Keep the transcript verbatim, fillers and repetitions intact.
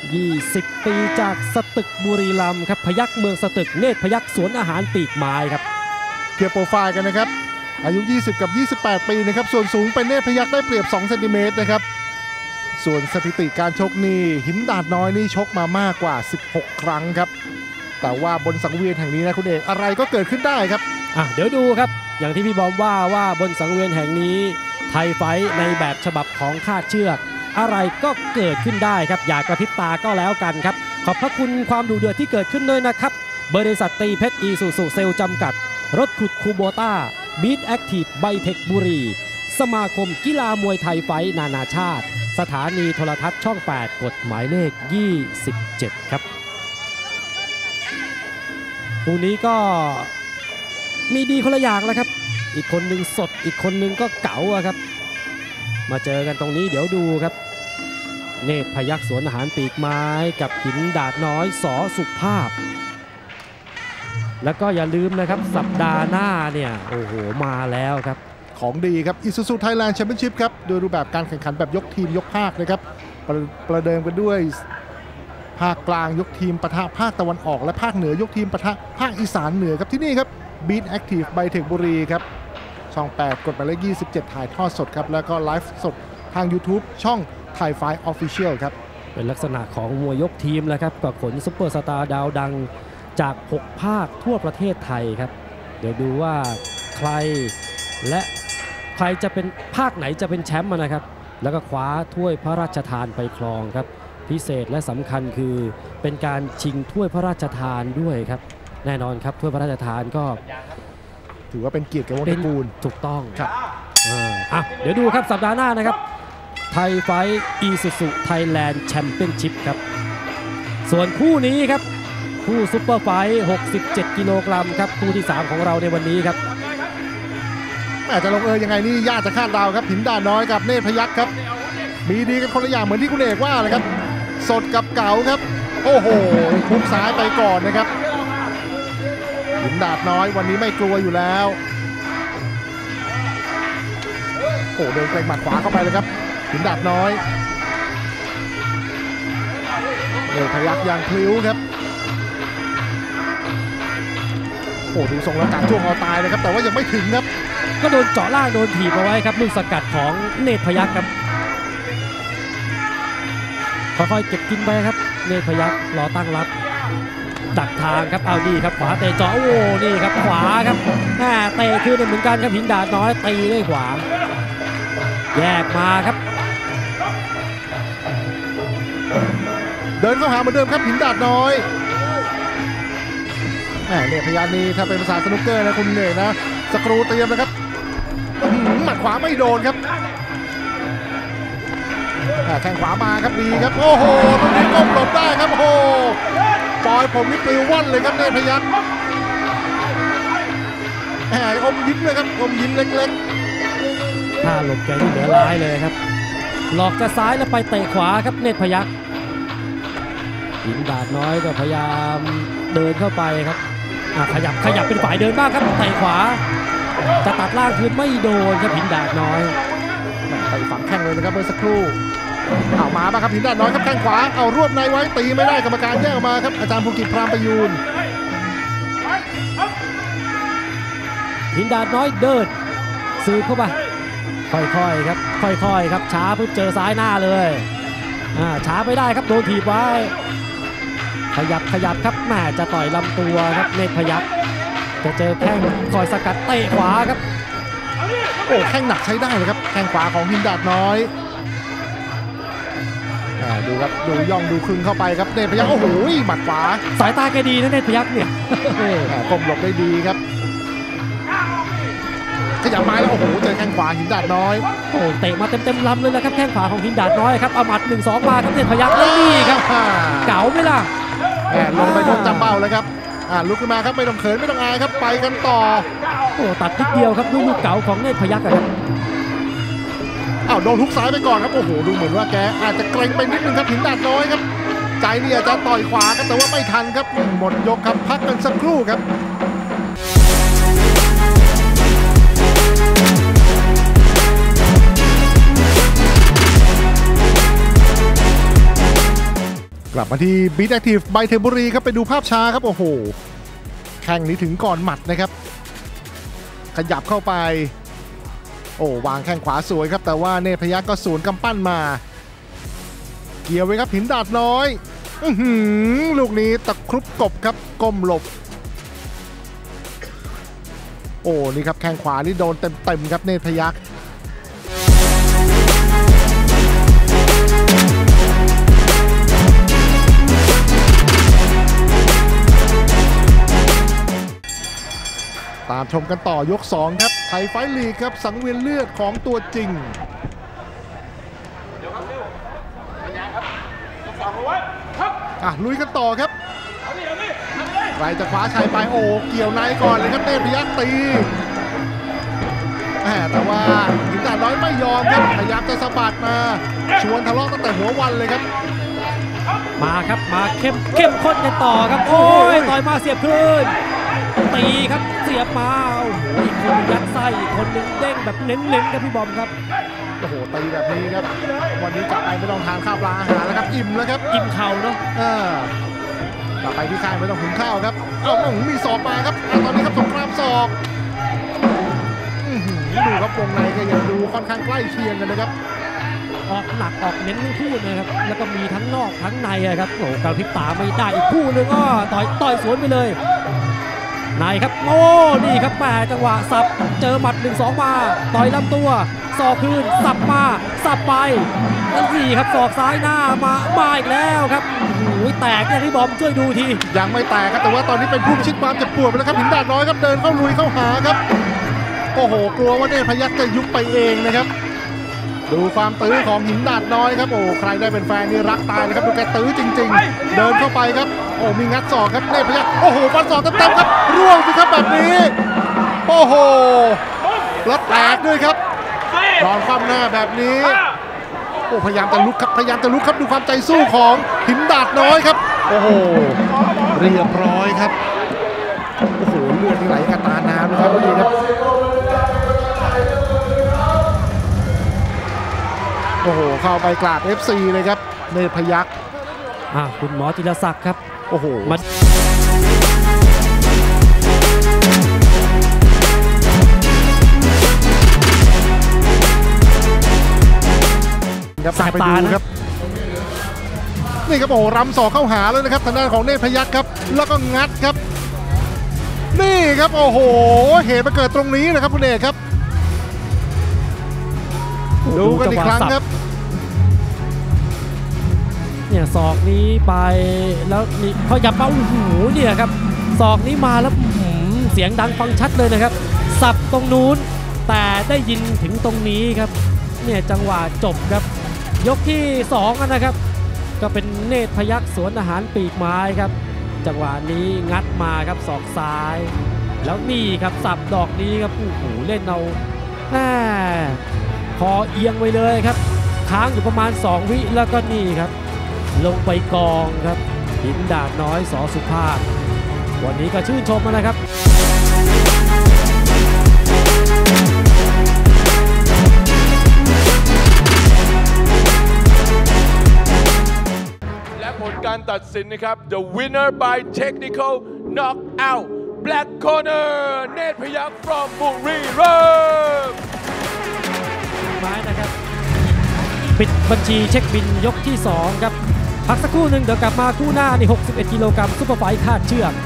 ยี่สิบปีจากสตึกบุรีรัมย์ครับพยัคฆ์เมืองสตึกเนตรพยัคฆ์สวนอาหารปีกไม้ครับเทียบโปรไฟล์กันนะครับอายุยี่สิบกับยี่สิบแปดปีนะครับส่วนสูงเป็นเนตรพยัคฆ์ได้เปรียบสองเซนติเมตรนะครับส่วนสถิติการชกนี่หินดาดน้อยนี่ชกมามากกว่าสิบหกครั้งครับแต่ว่าบนสังเวียนแห่งนี้นะคุณเอกอะไรก็เกิดขึ้นได้ครับอ่ะเดี๋ยวดูครับอย่างที่พี่บอมว่าว่าบนสังเวียนแห่งนี้ไทยไฟท์ในแบบฉบับของคาดเชือกอะไรก็เกิดขึ้นได้ครับอย่ากระพริบตาก็แล้วกันครับขอบพระคุณความดุเดือดที่เกิดขึ้นด้วยนะครับบริษัทตีเพชรอีซูซูเซลจำกัดรถขุดคูโบต้าบีทแอคทีฟไบเทคบุรีสมาคมกีฬามวยไทยไฟท์นานาชาติสถานีโทรทัศน์ช่องแปดกฎหมายเลขยี่สิบเจ็ดครับคู่นี้ก็มีดีคนละอย่างแล้วครับอีกคนหนึ่งสดอีกคนหนึ่งก็เก๋าครับมาเจอกันตรงนี้เดี๋ยวดูครับเนตรพยัคฆ์สวนอาหารปีกไม้กับหินดาดน้อยสอสุภาพแล้วก็อย่าลืมนะครับสัปดาห์หน้าเนี่ยโอ้โหมาแล้วครับของดีครับ Isuzu Thailand Championship ครับโดยรูปแบบการแข่งขันแบบยกทีมยกภาคนะครับประประเดิมกันด้วยภาคกลางยกทีมปะทะภาคตะวันออกและภาคเหนือยกทีมปะทะภาคอีสานเหนือครับที่นี่ครับ Beat Active ไบเทคบุรีครับช่องแปดกดหมายเลขยี่สิบเจ็ดถ่ายทอดสดครับแล้วก็ไลฟ์สดทาง YouTube ช่อง Thai Fight Official ครับเป็นลักษณะของมวยยกทีมแล้วครับกับขนซุปเปอร์สตาร์ดาวดังจากหกภาคทั่วประเทศไทยครับเดี๋ยวดูว่าใครและใครจะเป็นภาคไหนจะเป็นแชมป์นะครับแล้วก็คว้าถ้วยพระราชทานไปครองครับพิเศษและสำคัญคือเป็นการชิงถ้วยพระราชทานด้วยครับแน่นอนครับถ้วยพระราชทานก็ถือว่าเป็นเกียรติแก่วงตระกูลถูกต้องครับอ่ะเดี๋ยวดูครับสัปดาห์หน้านะครับไทยไฟท์อีซูซูไทยแลนด์แชมเปี้ยนชิพครับส่วนคู่นี้ครับคู่ซุปเปอร์ไฟท์หกสิบเจ็ดกิโลกรัมครับคู่ที่สามของเราในวันนี้ครับอาจจะลงเอยยังไงนี่ยากจะคาดเดาครับหินดาดน้อยกับเนตรพยัคฆ์ครับมีดีกันคนละอย่างเหมือนที่คุณเอกว่าเลยครับสดกับเก๋าครับโอ้โหพุ่งซ้ายไปก่อนนะครับหินดาดน้อยวันนี้ไม่กลัวอยู่แล้วโอ้เดินเกรงหมัดขวาเข้าไปเลยครับหินดาดน้อยเนตรพยัคฆ์ยังพลิ้วครับโอ้ดูทรงแล้วการจ้วงเอาตายเลยครับแต่ว่ายังไม่ถึงครับก็โดนเจาะล่างโดนถีบเอาไว้ครับลูกสกัดของเนตรพยัคฆ์ครับค่อยๆเก็บกินไปครับเนตรพยัคฆ์รอตั้งรับดักทางครับเอาดีครับขวาเตะเจาะโอ้นี่ครับขวาครับแหมเตะคืนเหมือนกันครับหินดาดน้อยตีด้วยขวาแยกมาครับเดินเข้าหาเหมือนเดิมครับหินดาดน้อยแหมเนี่ยพยานนี้ถ้าเป็นภาษาสนุกเกอร์นะคุณเนี่ยนะสกรูเตรียมนะครับหมัดขวาไม่โดนครับแข้งขวามาครับดีครับโอ้โหตรงนี้ก้มหลบได้ครับโอ้โหปล่อยผมนี่ปลิวว่อนเลยครับเนตรพยัคฆ์แหมอมยิ้มเลยครับอมยิ้มเล็กๆถ้าหลบแกนี่เหลือร้ายเลยครับหลอกจะซ้ายแล้วไปเตะขวาครับเนตรพยัคฆ์หินดาดน้อยก็พยายามเดินเข้าไปครับขยับขยับเป็นฝ่ายเดินบ้างครับเตะขวาจะตัดล่างคืนไม่โดนครับหินดาดน้อยไปฝังแข้งเลยนะครับเมื่อสักครู่เอามาบ้างครับหินดาดน้อยครับแข้งขวาเอารวบในไว้ตีไม่ได้กรรมการแยกออกมาครับอาจารย์ภูกิจพรามประยูนหินดาดน้อยเดินซื้อเข้าไปค่อยๆครับค่อยๆครับช้าปุ๊บเจอซ้ายหน้าเลยช้าไม่ได้ครับโดนถีบไว้ขยับขยับครับแม่จะต่อยลำตัวครับเนตรพยัคฆ์จะเจอแข้งคอยสกัดเตะขวาครับโอ้แข้งหนักใช้ได้เลยครับแข้งขวาของหินดาดน้อยดูครับดูย่องดูคลึงเข้าไปครับเนตรพยัคฆ์โอ้โหหมัดขวาสายตาแกดีนะเนตรพยัคฆ์เนี่ยก้มหลบได้ดีครับขยับมาแล้วโอ้โหเจอแข้งขวาหินดาดน้อยโอ้เตะมาเต็มเต็มลำเลยนะครับแข้งขวาของหินดาดน้อยครับเอาหมัดหนึ่งสองมาครับเนตรพยัคฆ์แล้วนี่ครับเก๋าไหมล่ะลงไปทงจำเบ้าเลยครับลุกขึ้นมาครับไม่ต้องเขินไม่ต้องอายครับไปกันต่อโอ้ตัดนิดเดียวครับลูกเก๋าของเนตรพยัคฆ์ครับอ้าวโดนทุกซ้ายไปก่อนครับโอ้โหดูเหมือนว่าแกอาจจะเกรงไปนิดนึงครับหินดาดน้อยครับใจนี่อาจจะต่อยขวาครับแต่ว่าไม่ทันครับหมดยกครับพักกันสักครู่ครับกลับมาที่ Beat Active ไบเทบุรีครับไปดูภาพช้าครับโอ้โหแข่งนี้ถึงก่อนหมัดนะครับขยับเข้าไปโอ้วางแข้งขวาสวยครับแต่ว่าเนตรพยัคฆ์ก็สวนกำปั้นมาเกี่ยวไว้ครับหินดาดน้อยอื้อหือลูกนี้ตะครุบกบครับก้มหลบโอ้นี่ครับแข้งขวานี่โดนเต็มๆครับเนตรพยัคฆ์ตามชมกันต่อยกสองครับไทยไฟท์ลีกครับสังเวียนเลือดของตัวจริงอ่ะลุยกันต่อครับใครจะคว้าชัยไปโอ้เกี่ยวในก่อนเลยครับเนตรพยัคฆ์ตีแต่ว่าหินดาดน้อยไม่ยอมครับพยายามจะสะบัดมาชวนทะเลาะตั้งแต่หัววันเลยครับมาครับมาเข้มเข้มข้นกันต่อครับโอ้ยต่อยมาเสียบคืนตีครับเสียบมาโอ้โหอีกคนยัดไส้อีกคนนึงเด้งแบบเน้นๆครับพี่บอมครับโอ้โหตีแบบนี้ครับวันนี้กลับไปไม่ต้องทานข้าวปลาอาหารแล้วครับอิ่มแล้วครับอิ่มเข่าเนาะเออกลับไปที่ค่ายไม่ต้องหุงข้าวครับเอ้ามีศอกมาครับตอนนี้ครับสงครามศอกดูครับวงในก็ยังดูค่อนข้างใกล้เคียงกันนะครับออกหนักออกเน้นทั้งคู่นะครับแล้วก็มีทั้งนอกทั้งในครับโอ้กระพริบตาไม่ได้อีกคู่นึงก็ต่อยต่อยสวนไปเลยในครับโอ้นี่ครับแปจังหวะสับเจอหมัดหนึ่งสองมาต่อยลำตัวศอกคืนสับมาสับไปแล้วสี่ครับศอกซ้ายหน้ามามาอีกแล้วครับโอ้ยแตกเนี่ยพี่บอมช่วยดูทียังไม่แตกครับแต่ว่าตอนนี้เป็นผู้พิชิตความเจ็บปวดไปแล้วครับหินดาดน้อยครับเดินเข้าลุยเข้าหาครับโอ้โหกลัวว่าเนตรพยัคฆ์จะยุบไปเองนะครับดูความตื้อของหินดาดน้อยครับโอ้ใครได้เป็นแฟนนี่รักตายเลยครับดูแกตื้อจริงๆเดินเข้าไปครับโอ้มีงัดศอกครับเนตรพยัคฆ์โอ้โหฟันศอกเต็มๆครับร่วงสิครับแบบนี้โอ้โหแล้วแตกด้วยครับนอนคว่ำหน้าแบบนี้โอ้พยายามจะลุกครับพยายามจะลุกครับดูความใจสู้ของหินดาดน้อยครับโอ้โหเรียบร้อยครับโอ้โหเลือดไหลกระตาน้ำนะครับนี่ครับโอ้โหเข้าไปกราบ เอฟ ซี เลยครับเนตรพยัคฆ์อ่ะคุณหมอจิรศักดิ์ครับโอ้โหมันครับไปดูครับนี่ครับโอ้รำศอกเข้าหาแล้วนะครับทางด้านของเนตรพยัคฆ์ครับแล้วก็งัดครับนี่ครับโอ้โหเหตุมาเกิดตรงนี้นะครับคุณเอกครับดูกันอีกครั้งครับเนี่ยศอกนี้ไปแล้วนี่เขาหยับมาโอ้โหเนี่ยครับศอกนี้มาแล้วเสียงดังฟังชัดเลยนะครับสับตรงนู้นแต่ได้ยินถึงตรงนี้ครับเนี่ยจังหวะจบครับยกที่สองนะครับก็เป็นเนตรพยัคฆ์สวนอาหารปีกไม้ครับจังหวะนี้งัดมาครับศอกซ้ายแล้วนี่ครับสับดอกนี้ครับโอ้โหเล่นเอาแหมคอเอียงไปเลยครับค้างอยู่ประมาณสองวิแล้วก็นี่ครับลงไปกองครับหินดาดน้อยสอสุภาพวันนี้ก็ชื่นชมนะครับและผลการตัดสินนะครับ The winner by technical knockout black corner เนตรพยัคฆ์ from บุรีรัมย์ไม้นะครับปิดบัญชีเช็คบินยกที่สองครับพักสักครู่หนึ่งเดี๋ยวกลับมาคู่หน้านี่หกสิบเอ็ดกิโลกรัมซุปเปอร์ไฟท์คาดเชือก